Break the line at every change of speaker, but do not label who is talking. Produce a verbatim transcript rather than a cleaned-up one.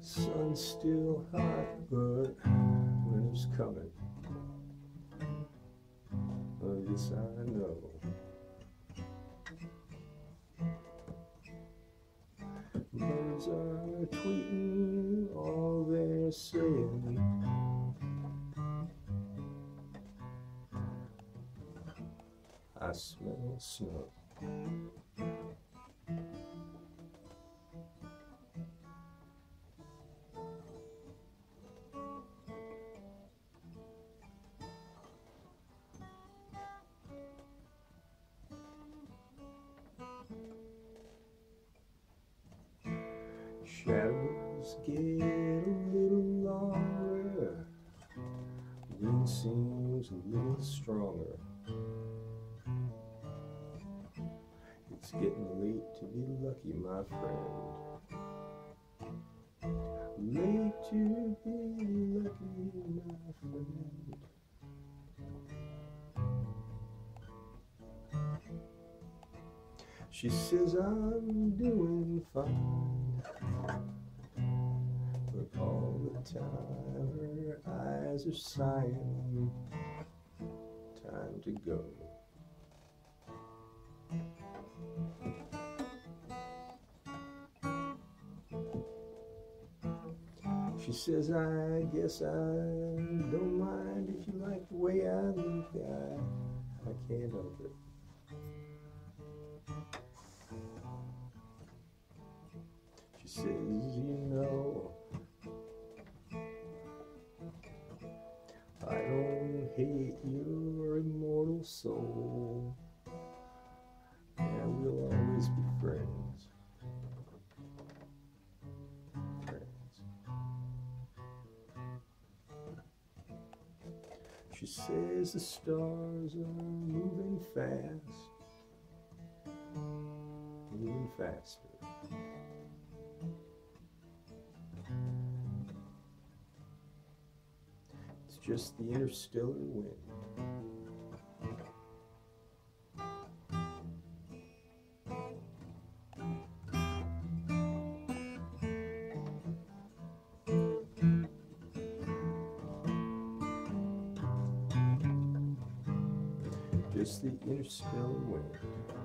Sun's still hot, but winter's coming. Oh, yes, I know. Birds are tweeting all they're saying. I smell snow. Shadows get a little longer, wind seems a little stronger. It's getting late to be lucky, my friend. Late to be lucky, my friend. She says I'm doing fine, but all the time her eyes are sighing. Time to go. She says, I guess I don't mind if you like the way I look. I, I can't help it. She says, you know, I don't hate your immortal soul, and we'll always be friends. Friends. She says the stars are moving fast, moving faster. It's just the interstellar wind. Just the interstellar wind.